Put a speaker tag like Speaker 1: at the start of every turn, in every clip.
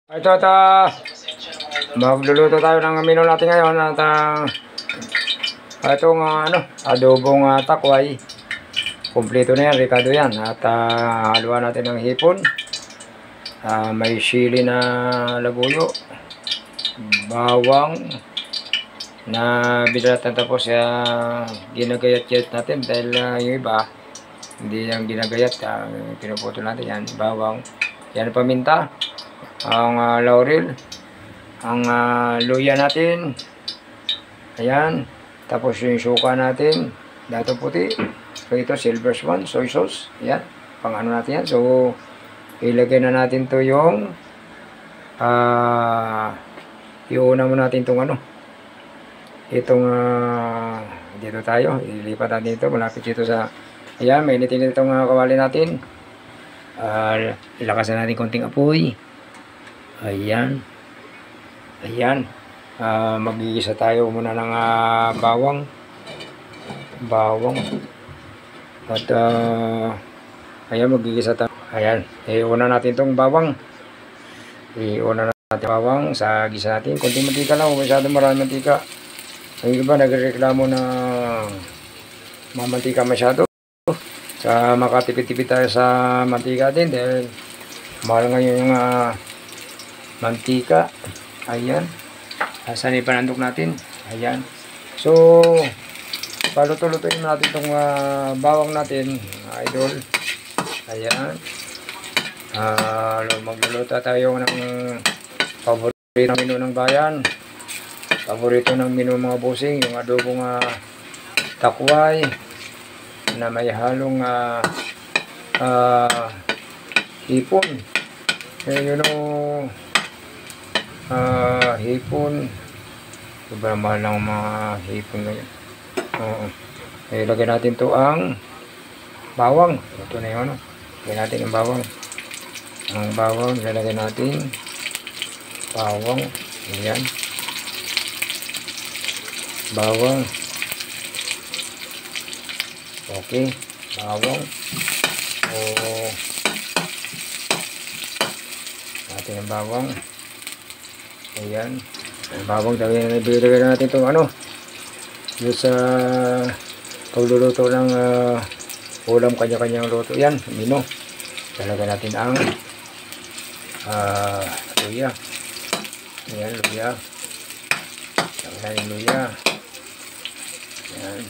Speaker 1: Ito, magluluto tayo ng menu natin ngayon at itong adobong takway. Kompleto na yan, ricado yan. At haluan natin ng hipon. May sili na labuyo, bawang na binalatan, tapos ginagayat-gayat natin dahil yung iba hindi yung ginagayat, pinuputol natin yan. Bawang, yan paminta, ang laurel, ang luya natin, ayan, tapos yung suka natin, dato puti, so ito silver swan, soy sauce, ayan, pang ano natin yan. So ilagay na natin to yung iuna mo natin itong dito tayo, ilipat natin ito, malapit dito sa, ayan, mainitin itong kawali natin. Ilakasan natin konting apoy. Ayan. Ayan. Magigisa tayo muna ng bawang. At ayan, magigisa tayo. Ayan. Iuna natin itong bawang. Iuna natin bawang sa gisa natin. Konting mantika lang, masyadong maraming mantika. Ang iba nagreklamo na mamantika masyado. Sa makatipid-tipid tayo sa mantika din dahil mahal ngayon yung mantika. Ayan. Asan ipanandok natin. Ayan. So paluto-lutuin natin itong bawang natin, idol. Ayan. Magluluto tayo ng paborito ng menu ng bayan. Paborito ng menu mga busing, yung adobong takway na may halong hipon. Yun o, hipon. Sobrang mahal ng mga hipon ngayon. Ilagay natin to ang bawang. Ito na yun. Ilagay natin ang bawang. Ang bawang, ilagay natin bawang. Ayan. Bawang. Okay, bawang. Natin ang bawang. Ayan. Ang bawang, ilagay natin itong doon sa pagluluto ng ulam, kanya-kanyang luto. Yan, mino. Ilagay natin ang luya. Ayan, luya. Ilagay natin luya. Ayan.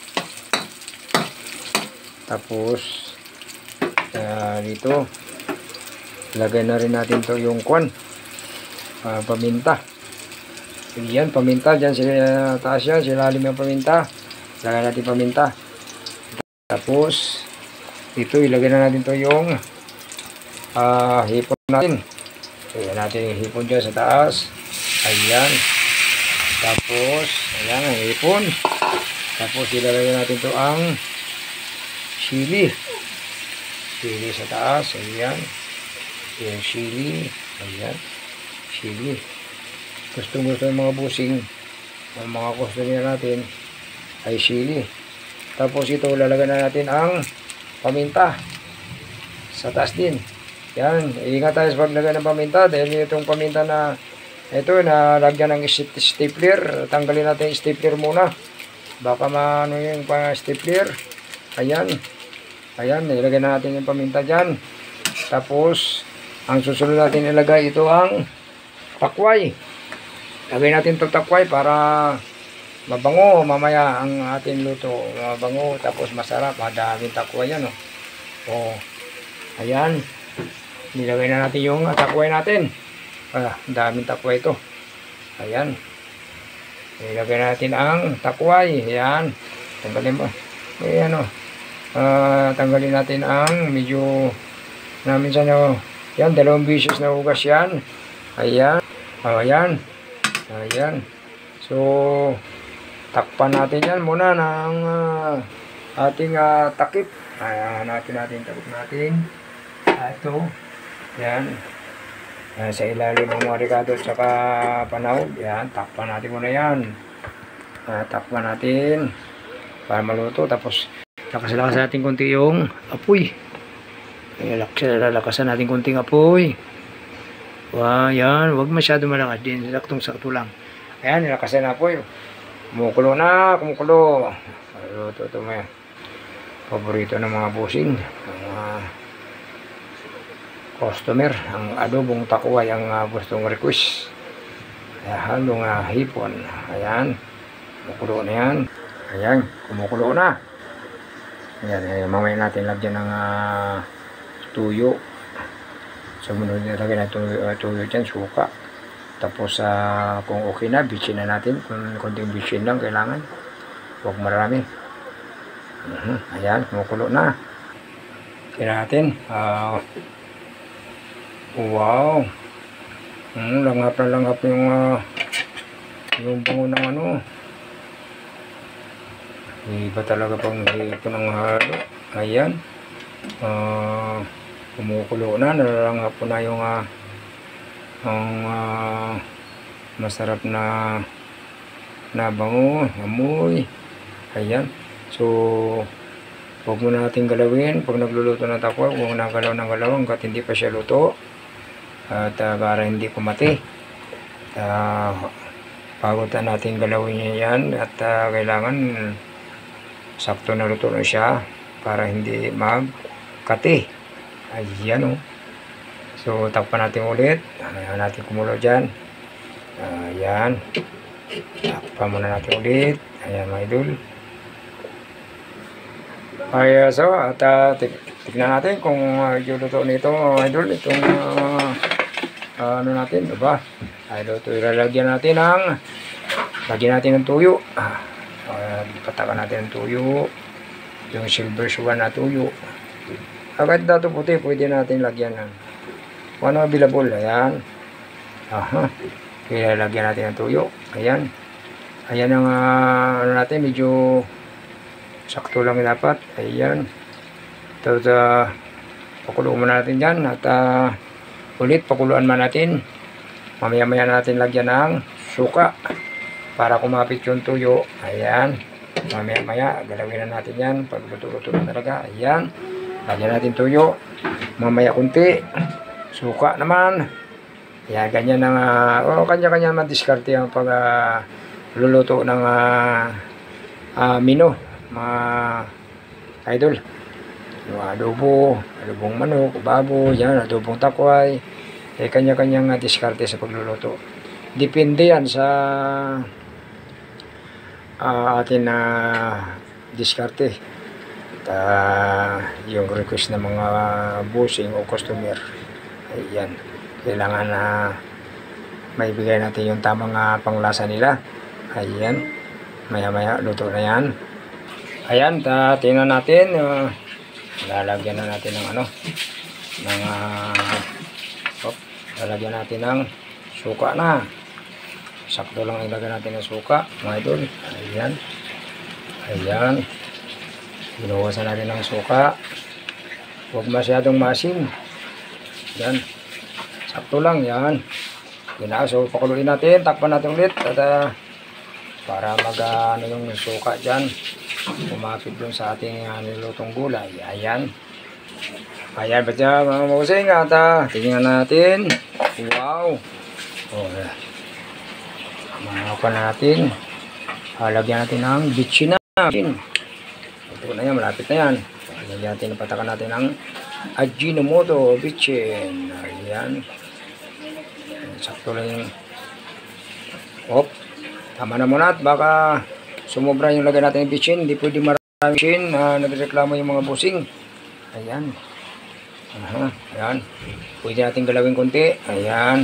Speaker 1: Tapos dito ilagay na rin natin to yung paminta. Yan, paminta dyan sa taas yan, silalim yung paminta. Ilagay natin paminta. Tapos dito ilagay na natin to yung hipon natin. Ilagay natin yung hipon dyan sa taas. Ayan. Tapos ayan ang hipon. Tapos ilagay natin to ang sili. Sili sa taas. Ayan. Yung sili. Ayan. Sili. Gusto ng mga busing, ang mga customer natin ay sili. Tapos ito, lalagyan na natin ang paminta sa taas din. Yan. Ingat tayo sa paglagay ng paminta dahil itong paminta na ito, nalagyan ng stapler. Tanggalin natin yung stapler muna. Baka maano yung stapler. Ayan. Ayan, nilagay na natin yung paminta dyan. Tapos, ang susunod natin ilagay ito ang takway. Lagay natin itong takway para mabango mamaya ang ating luto. Mabango, tapos masarap. Madaming takway yan. Ayan. Nilagay na natin yung takway natin. Daming takway ito. Ayan. Nilagay natin ang takway. Ayan. Tanggalin mo. Ayan tanggalin natin ang medyo minsan yan, 2 beses na ugas yan. Ayan. Ayan. Ayan. So takpan natin yan muna ng ating takip. Ayan, natin takip natin. Ito. Yan. Sa ilalim ng mga ricado at saka panahog. Yan, takpan natin muna yan. Takpan natin para maluto. Tapos lakasan natin konti yung apoy. Lalakasan natin konting apoy. Wow, yan. Huwag masyado malakas din. Saktong-sakto lang. Ayan, nilakasan na po yun. Kumukulo na, kumukulo. Ito may paborito ng mga busing. Ang mga customer. Ang adobong takuay ang gustong request. Ayan, halong hipon. Ayan. Kumukulo na yan. Ayan, kumukulo na. Ayan, mamaya natin lagyan ng tuyo. Sumunod na lagyan ng tuyo dyan, suka. Tapos kung okay na, bitchin na natin. Kung konting bitchin lang kailangan. Huwag marami. Ayan, kumukulo na. Kaya natin. Wow. Langhap na langhap yung bango ng ano. Iba talaga pang hipon ng halo. Ayan. Kumukulo na. Nalanghap po na yung masarap na bango, amoy. Ayan. So, huwag mo natin galawin. Pag nagluluto ng takwa, huwag mo na galaw ng galaw hanggat hindi pa siya luto. At para hindi kumati. Pagutan natin galawin niya yan. At kailangan sakto na luto na siya para hindi magkati. Ayan o. So, takpan natin ulit. Ayan natin kumulo dyan. Ayan. Takpan muna natin ulit. Ayan mga idol. Ayan, so, at tignan natin kung yung luto nito mga idol. Itong ano natin, diba? Idol, ito ilalagyan natin ng tuyo. Patakan natin ng tuyo. Yung silver sugar na tuyo. Kahit dato puti, pwede natin lagyan ng ano available. Ayan. Kaya lagyan natin ng tuyo. Ayan. Ayan ang ano natin, medyo sakto lang dapat. Ayan. Tapos pakuluan muna natin dyan. At ulit pakuluan man natin. Mamaya-maya natin lagyan ng suka para kumapit yung tuyo. Ayan. Mamaya-maya galawin na natin yan. Pag luto-luto na talaga. Ayan. Lagyan natin tuyo. Mamaya kunti. Suka naman. Ayan, ganyan ang kanya-kanya madiskarte ang pag luluto ng mino, mga idol. Yung adobong manok, babo, yan, adobong takway. Kanya-kanyang diskarte sa pagluluto. Depende yan sa atin na diskarte. Yung request ng mga busing o customer. Ayan. Kailangan na maibigay natin yung tamang panglasa nila. Ayan. Maya-maya luto na yan. Ayan. Tingnan natin. Lalagyan na natin ng lalagyan natin ng suka na. Sakto lang ilagay natin ng suka. Mga idol. Ayan. Ayan. Binuwasan natin ng suka. Huwag masyadong masin. Yan. Sakto lang yan. So pakuluin natin. Takpan natin ulit. At para mag yung suka dyan. Kumapit dun sa ating nilutong gulay. Ayan. Ayan ba dyan mga mausing. At tingnan natin. Wow. Makakan natin. Lagyan natin ng bitchin na. Ito na yan, malapit na yan. Lagyan natin, patakan natin ng Ajinomoto bitchin. Ayan. Sakto lang yung tama na muna at baka sumobra yung lagyan natin ng bitchin. Hindi pwede marami bitchin. Nagreklamo yung mga busing. Ayan. Ayan. Pwede natin galawin konti. Ayan.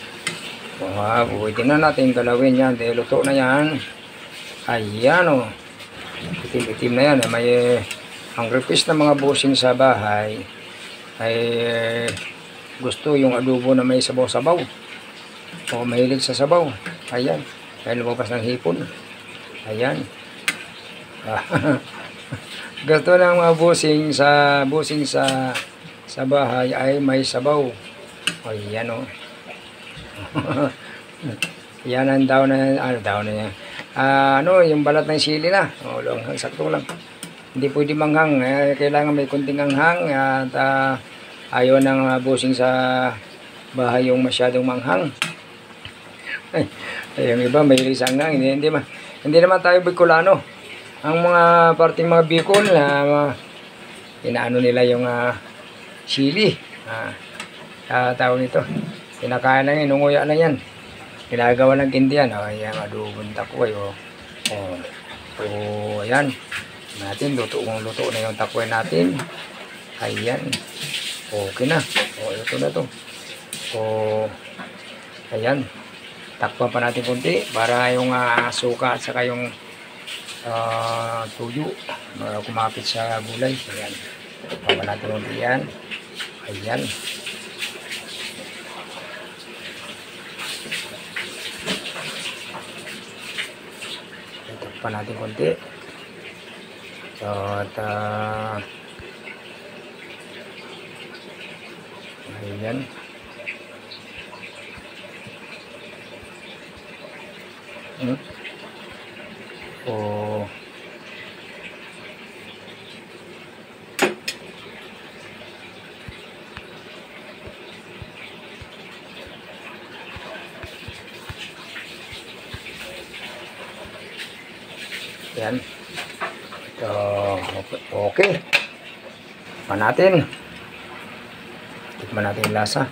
Speaker 1: Pwede na natin galawin yan. Dahil luto na yan. Ayan o. Itim-itim na yan. Ang request ng mga busing sa bahay ay gusto yung adobo na may sabaw-sabaw o mahilig sa sabaw. Ayan. Kaya lumabas ng hipon. Ayan. Gusto ng mga busing sa bahay ay may sabaw. Ayan o. Yan ang daw na yan. Yung balat ng sili na. Sakto lang. Hindi pwede manghang. Kailangan may kunting anghang. At ayaw ng busing sa bahay yung masyadong manghang. Ay, yung iba may lisangang, hindi naman tayo Bicolano. Ang mga parting mga Bicol na inaano nila yung chili. Tawag nito. Kinakain na yan, nunguya na yan. Ginagawa ng Indian. Ayan, adobong takway. Ayan. Natin, luto na yung takway natin. Ayan. Okay na. Ito na to. Ayan. Takpan pa natin kunti para yung suka at saka yung tuyo kumapit sa gulay. Ayan. Takpan natin kunti yan. Ayan. Takpan natin kunti. At ayan. Yan. Okay. Tikman natin. Tikman natin yung lasa.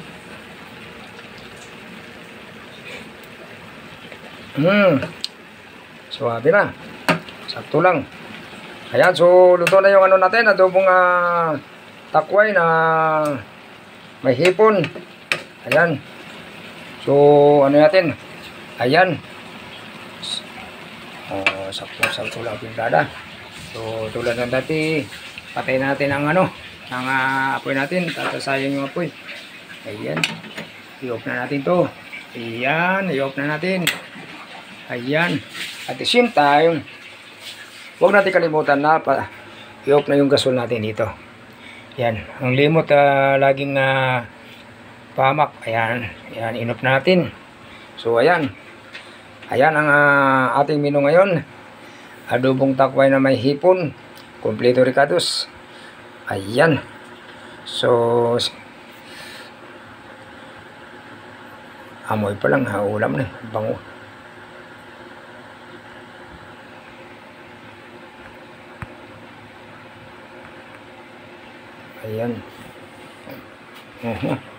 Speaker 1: Suwabe na. Sakto lang. Ayan, so luto na yung ano natin, adobong takway na may hipon. Ayan. So ano natin? Ayan. Sakto lang pintada. So tulad ng dati, patay natin ang ang apoy natin, tatasayang yung apoy. Ayan. I-off na natin to. Ayan, i-off na natin. Ayan. At the same time, huwag natin kalimutan na i-off na yung gasol natin dito. Ayan. Ang limot laging pamak. Ayan. Ayan, in-off na natin. So ayan. Ayan ang ating menu ngayon. Adobong takway na may hipon. Kompleto ricados. Ayan. So amoy pa lang, ulam na. Bango. Ayan.